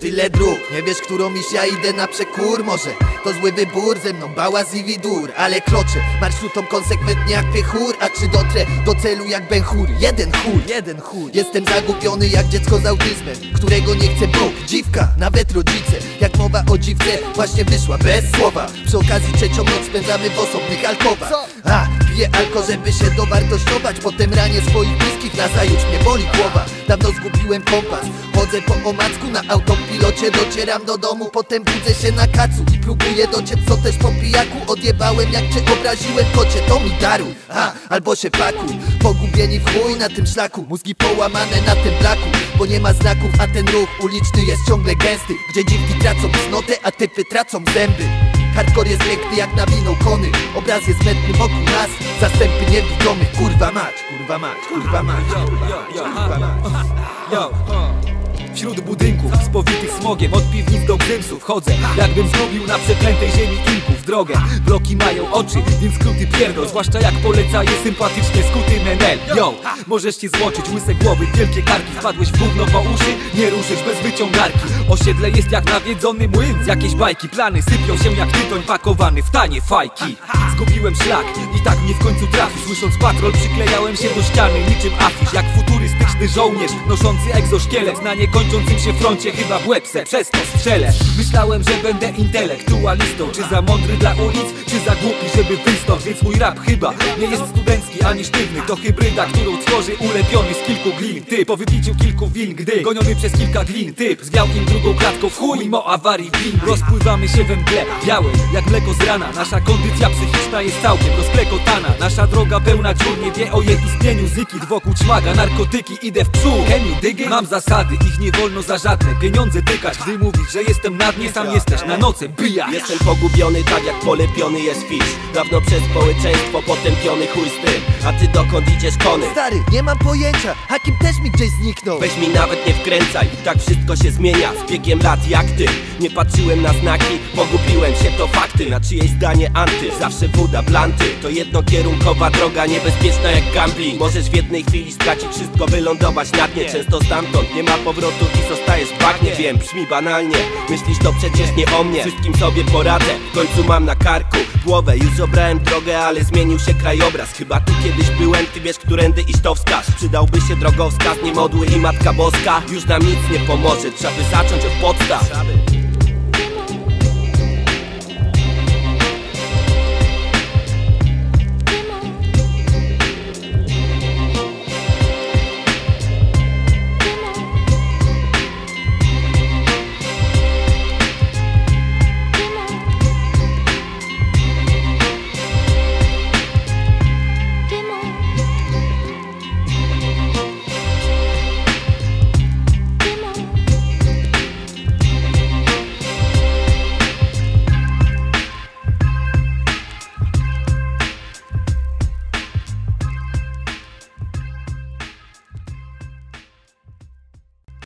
tyle dróg. Nie wiesz, którą iść, ja idę na przekór. Może to zły wybór, ze mną bałaz i widur, ale kroczę marszrutą konsekwentnie jak piechur. A czy dotrę do celu jak Ben Hur? Jeden chuj. Jestem zagubiony jak dziecko z autyzmem, którego nie chce Bóg. Dziwka, nawet rodzice, jak mowa o dziwce, właśnie wyszła bez słowa. Przy okazji trzecią noc spędzamy w osobnych alkowach. Piję alko, żeby się dowartościować, potem ranię swoich bliskich, nazajutrz mnie boli głowa. Dawno zgubiłem kompas, chodzę po omacku, na autopilocie docieram do domu, potem budzę się na kacu i próbuję dociec, co też po pijaku. Odjebałem jak cię obraziłem, kocie, to mi daruj, albo się pakuj. Pogubieni w chuj na tym szlaku, mózgi połamane na tym blaku, bo nie ma znaków, a ten ruch uliczny jest ciągle gęsty, gdzie dziwki tracą cnotę, a typy tracą zęby. Hardcore jest piękny jak nawinął kony, obraz jest mętny wokół nas, zastępy niewidomych. Kurwa mać. Wśród budynków spowitych smogiem, od piwnic do Gdymsów chodzę, jakbym zgubił na przeklętej ziemi Inków drogę. Bloki mają oczy, więc skróty pierdol, zwłaszcza jak poleca je sympatycznie skuty Menel. Możesz się złoczyć, łyse głowy, wielkie karki, wpadłeś w gówno po uszy, nie ruszysz bez wyciągarki. Osiedle jest jak nawiedzony młyn, jakieś bajki, plany sypią się jak tytoń pakowany w tanie fajki. Zgubiłem szlak i tak mnie w końcu trafi, słysząc patrol przyklejałem się do ściany niczym afisz, jak futurystyczny żołnierz noszący egzoszkielet na niekończącym się froncie, chyba w łeb se przez to strzelę. Myślałem, że będę intelektualistą, czy za mądry dla ulic, czy za głupi, żeby wyjść stąd, więc mój rap chyba nie jest studencki ani sztywny. To hybryda, którą tworzy ulepiony z kilku glin typ, po wypiciu kilku win, gdy goniony przez kilka glin typ zwiał im drugą klatką w chuj mimo awarii win. Rozpływamy się we mgle białej jak mleko z rana, nasza kondycja psychiczna jest całkiem rozklekotana. Nasza droga pełna dziur, nie wie o jej istnieniu zikit wokół czmaga, narkotyki, idę w przód. Can you dig it? Mam zasady, ich nie wolno za żadne pieniądze tykać. Gdy mówisz, że jestem na dnie, sam jesteś na noce bija. Jestem pogubiony tak jak polepiony jest fisz, dawno przez społeczeństwo potępiony, chuj z tym. A ty dokąd idziesz, kony? Stary, nie mam pojęcia, Hakim też mi gdzieś zniknął. Weź mi nawet nie wkręcaj, tak wszystko się zmienia z biegiem lat jak ty. Nie patrzyłem na znaki, pogubiłem się, to fakty. Na czyjeś zdanie anty, zawsze woda, blanty. To jednokierunkowa droga, niebezpieczna jak gambling. Możesz w jednej chwili stracić wszystko, wylądować na dnie. Często stamtąd nie ma powrotu i zostajesz w bagnie. Wiem, brzmi banalnie, myślisz to przecież nie o mnie. Wszystkim sobie poradzę, w końcu mam na karku głowę. Już obrałem drogę, ale zmienił się krajobraz. Chyba tu kiedyś byłem, ty wiesz, którędy iść, to wskaż. Przydałby się drogowskaz, nie modły i Matka Boska. Już nam nic nie pomoże, trzeba by zacząć od podstaw.